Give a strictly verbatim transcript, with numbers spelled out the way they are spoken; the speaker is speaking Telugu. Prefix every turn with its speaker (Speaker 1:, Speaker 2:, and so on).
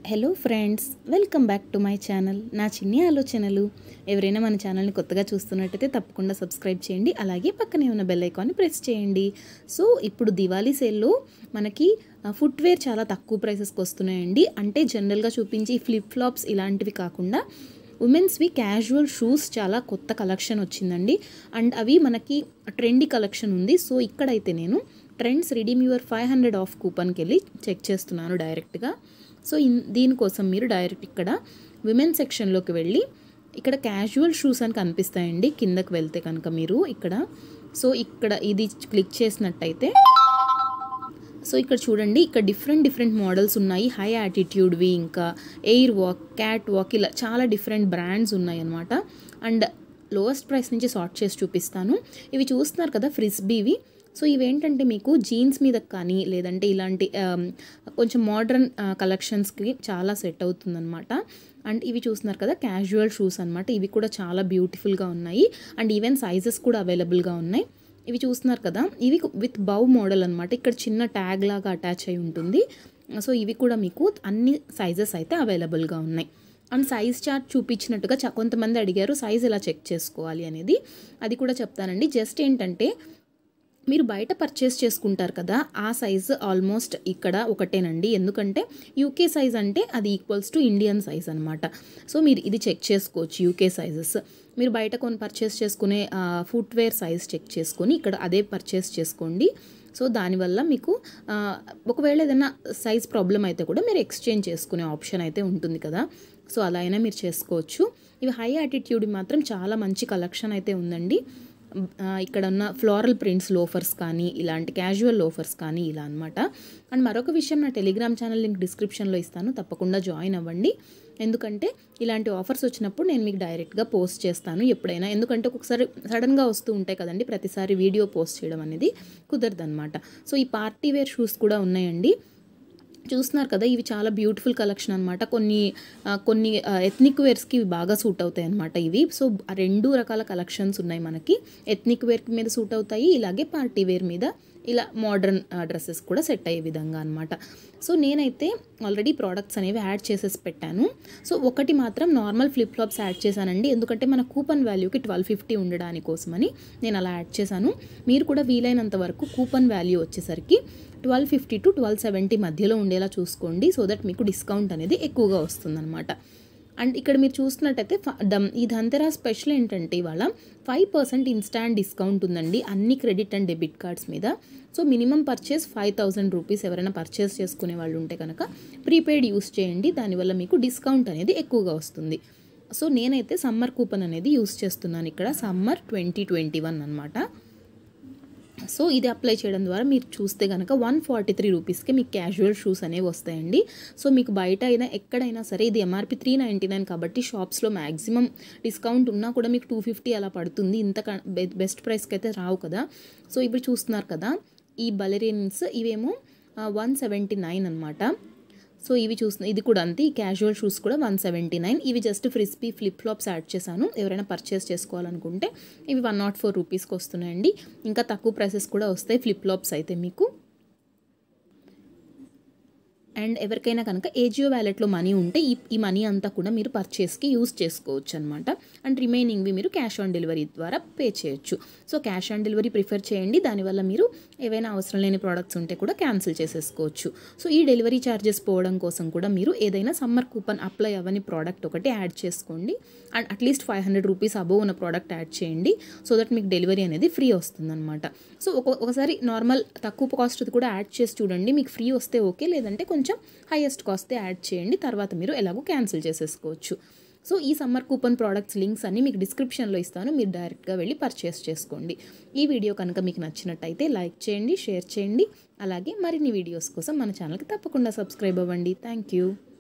Speaker 1: Hello friends, welcome back to my channel. నా చిన్ని ఆలోచనలు. ఎవరైనా మన ఛానల్ని కొత్తగా చూస్తున్నట్టయితే తప్పకుండా సబ్స్క్రైబ్ చేయండి. అలాగే పక్కనే ఉన్న బెల్ ఐకాన్ని ప్రెస్ చేయండి. సో ఇప్పుడు దివాళీ సేల్లో మనకి ఫుట్వేర్ చాలా తక్కువ ప్రైసెస్కి వస్తున్నాయండి. అంటే జనరల్గా చూపించి ఫ్లిప్ ఫ్లాప్స్ ఇలాంటివి కాకుండా ఉమెన్స్వి క్యాజువల్ షూస్ చాలా కొత్త కలెక్షన్ వచ్చిందండి. అండ్ అవి మనకి ట్రెండీ కలెక్షన్ ఉంది. సో ఇక్కడైతే నేను Trends redeem your five hundred off కూపన్కి వెళ్ళి చెక్ చేస్తున్నాను డైరెక్ట్గా. సో ఇన్ దీనికోసం మీరు డైరెక్ట్ ఇక్కడ విమెన్ సెక్షన్లోకి వెళ్ళి ఇక్కడ క్యాజువల్ షూస్ అని కనిపిస్తాయండి. కిందకి వెళ్తే కనుక మీరు ఇక్కడ సో ఇక్కడ ఇది క్లిక్ చేసినట్టయితే సో ఇక్కడ చూడండి, ఇక్కడ డిఫరెంట్ డిఫరెంట్ మోడల్స్ ఉన్నాయి. హై యాటిట్యూడ్వి, ఇంకా ఎయిర్ వాక్, క్యాట్ వాక్, ఇలా చాలా డిఫరెంట్ బ్రాండ్స్ ఉన్నాయి అన్నమాట. అండ్ లోయెస్ట్ ప్రైస్ నుంచి సార్ట్ చేసి చూపిస్తాను. ఇవి చూస్తున్నారు కదా ఫ్రిస్బీవి. సో ఇవేంటంటే మీకు జీన్స్ మీద కానీ లేదంటే ఇలాంటి కొంచెం మోడర్న్ కలెక్షన్స్కి చాలా సెట్ అవుతుందన్నమాట. అండ్ ఇవి చూస్తున్నారు కదా క్యాజువల్ షూస్ అనమాట. ఇవి కూడా చాలా బ్యూటిఫుల్గా ఉన్నాయి. అండ్ ఈవెన్ సైజెస్ కూడా అవైలబుల్గా ఉన్నాయి. ఇవి చూస్తున్నారు కదా, ఇవి విత్ బౌ మోడల్ అనమాట. ఇక్కడ చిన్న ట్యాగ్ లాగా అటాచ్ అయి ఉంటుంది. సో ఇవి కూడా మీకు అన్ని సైజెస్ అయితే అవైలబుల్గా ఉన్నాయి. అండ్ సైజ్ చార్ట్ చూపించినట్టుగా చ కొంతమంది అడిగారు సైజ్ ఎలా చెక్ చేసుకోవాలి అనేది. అది కూడా చెప్తానండి. జస్ట్ ఏంటంటే మీరు బయట పర్చేస్ చేసుకుంటారు కదా, ఆ సైజ్ ఆల్మోస్ట్ ఇక్కడ ఒకటేనండి. ఎందుకంటే యూకే సైజ్ అంటే అది ఈక్వల్స్ టు ఇండియన్ సైజ్ అనమాట. సో మీరు ఇది చెక్ చేసుకోవచ్చు. యూకే సైజెస్ మీరు బయట కొన్ని పర్చేస్ చేసుకునే ఫుట్వేర్ సైజ్ చెక్ చేసుకొని ఇక్కడ అదే పర్చేస్ చేసుకోండి. సో దానివల్ల మీకు ఒకవేళ ఏదైనా సైజ్ ప్రాబ్లం అయితే కూడా మీరు ఎక్స్చేంజ్ చేసుకునే ఆప్షన్ అయితే ఉంటుంది కదా. సో అలా అయినా మీరు చేసుకోవచ్చు. ఇవి హై యాటిట్యూడ్ మాత్రం చాలా మంచి కలెక్షన్ అయితే ఉందండి. ఇక్కడ ఉన్న ఫ్లోరల్ ప్రింట్స్ లోఫర్స్ కానీ ఇలాంటి క్యాజువల్ లోఫర్స్ కానీ ఇలా అనమాట. అండ్ మరొక విషయం, నా టెలిగ్రామ్ ఛానల్ లింక్ డిస్క్రిప్షన్లో ఇస్తాను, తప్పకుండా జాయిన్ అవ్వండి. ఎందుకంటే ఇలాంటి ఆఫర్స్ వచ్చినప్పుడు నేను మీకు డైరెక్ట్గా పోస్ట్ చేస్తాను ఎప్పుడైనా. ఎందుకంటే ఒక్కొక్కసారి సడన్గా వస్తూ ఉంటాయి కదండి, ప్రతిసారి వీడియో పోస్ట్ చేయడం అనేది కుదరదనమాట. సో ఈ పార్టీ వేర్ షూస్ కూడా ఉన్నాయండి. చూస్తున్నారు కదా, ఇవి చాలా బ్యూటిఫుల్ కలెక్షన్ అనమాట. కొన్ని కొన్ని ఎథ్నిక్ వేర్స్కి ఇవి బాగా సూట్ అవుతాయి అనమాట ఇవి. సో రెండు రకాల కలెక్షన్స్ ఉన్నాయి మనకి. ఎథ్నిక్ వేర్ మీద సూట్ అవుతాయి, ఇలాగే పార్టీ వేర్ మీద ఇలా మోడర్న్ డ్రెస్సెస్ కూడా సెట్ అయ్యే విధంగా అనమాట. సో నేనైతే ఆల్రెడీ ప్రోడక్ట్స్ అనేవి యాడ్ చేసేసి పెట్టాను. సో ఒకటి మాత్రం నార్మల్ ఫ్లిప్ ఫ్లాప్స్ యాడ్ చేశానండి. ఎందుకంటే మన కూపన్ వాల్యూకి ట్వెల్వ్ ఫిఫ్టీ ఉండడాని కోసమని నేను అలా యాడ్ చేశాను. మీరు కూడా వీలైనంత వరకు కూపన్ వాల్యూ వచ్చేసరికి twelve fifty to twelve seventy మధ్యలో ఉండేలా చూసుకోండి. సో దట్ మీకు డిస్కౌంట్ అనేది ఎక్కువగా వస్తుందన్నమాట. అండ్ ఇక్కడ మీరు చూస్తున్నట్టయితే ఈ ధన్తెరా స్పెషల్ ఏంటంటే ఇవాళ ఫైవ్ పర్సెంట్ ఇన్స్టాంట్ డిస్కౌంట్ ఉందండి అన్ని క్రెడిట్ అండ్ డెబిట్ కార్డ్స్ మీద. So minimum purchase five thousand rupees ఎవరైనా పర్చేస్ చేసుకునే వాళ్ళు ఉంటే కనుక ప్రీపెయిడ్ యూస్ చేయండి. దానివల్ల మీకు డిస్కౌంట్ అనేది ఎక్కువగా వస్తుంది. సో నేనైతే సమ్మర్ కూపన్ అనేది యూస్ చేస్తున్నాను ఇక్కడ, సమ్మర్ ట్వంటీ ట్వంటీ వన్ అనమాట. సో ఇది అప్లై చేయడం ద్వారా మీరు చూస్తే కనుక వన్ ఫార్టీ త్రీ రూపీస్కి మీకు క్యాజువల్ షూస్ అనేవి వస్తాయండి. సో మీకు బయట అయినా ఎక్కడైనా సరే ఇది ఎంఆర్పి త్రీ నైంటీ నైన్ కాబట్టి షాప్స్లో మ్యాక్సిమం డిస్కౌంట్ ఉన్నా కూడా మీకు టూ ఫిఫ్టీ అలా పడుతుంది. ఇంత బెస్ట్ ప్రైస్కి అయితే రావు కదా. సో ఇప్పుడు చూస్తున్నారు కదా ఈ బలెరిన్స్, ఇవేమో వన్ సెవెంటీ నైన్ అనమాట. సో ఇవి చూస్తున్నా ఇది కూడా అంతే. ఈ క్యాజువల్ షూస్ కూడా వన్ సెవెంటీ నైన్. ఇవి just frisbee flip flops add చేశాను. ఎవరైనా పర్చేస్ చేసుకోవాలనుకుంటే ఇవి వన్ నాట్ ఫోర్ రూపీస్కి వస్తున్నాయండి. ఇంకా తక్కువ ప్రైసెస్ కూడా వస్తాయి ఫ్లిప్ ఫ్లాప్స్ అయితే మీకు. అండ్ ఎవరికైనా కనుక ఏజియో వ్యాలెట్లో మనీ ఉంటే ఈ ఈ మనీ అంతా కూడా మీరు పర్చేస్కి యూస్ చేసుకోవచ్చు అనమాట. అండ్ రిమైనింగ్వి మీరు క్యాష్ ఆన్ డెలివరీ ద్వారా పే చేయొచ్చు. So cash on delivery prefer చేయండి. దానివల్ల మీరు ఏవైనా అవసరం లేని ప్రోడక్ట్స్ ఉంటే కూడా క్యాన్సిల్ చేసేసుకోవచ్చు. సో ఈ డెలివరీ ఛార్జెస్ పోవడం కోసం కూడా మీరు ఏదైనా సమ్మర్ కూపన్ అప్లై అవ్వని ప్రోడక్ట్ ఒకటి యాడ్ చేసుకోండి. And at least five hundred rupees above ఉన్న ప్రోడక్ట్ యాడ్ చేయండి. సో దట్ మీకు డెలివరీ అనేది ఫ్రీ వస్తుందన్నమాట. సో ఒక ఒకసారి నార్మల్ తక్కువ కాస్ట్ కూడా యాడ్ చేసి చూడండి. మీకు ఫ్రీ వస్తే ఓకే, లేదంటే కొంచెం హైయెస్ట్ కాస్ట్ యాడ్ చేయండి. తర్వాత మీరు ఎలాగో క్యాన్సిల్ చేసేసుకోవచ్చు. సో ఈ సమ్మర్ కూపన్ ప్రోడక్ట్స్ లింక్స్ అన్ని మీకు డిస్క్రిప్షన్లో ఇస్తాను, మీరు డైరెక్ట్గా వెళ్ళి పర్చేస్ చేసుకోండి. ఈ వీడియో కనుక మీకు నచ్చినట్టయితే లైక్ చేయండి, షేర్ చేయండి. అలాగే మరిన్ని వీడియోస్ కోసం మన ఛానల్కి తప్పకుండా సబ్స్క్రైబ్ అవ్వండి. Thank you.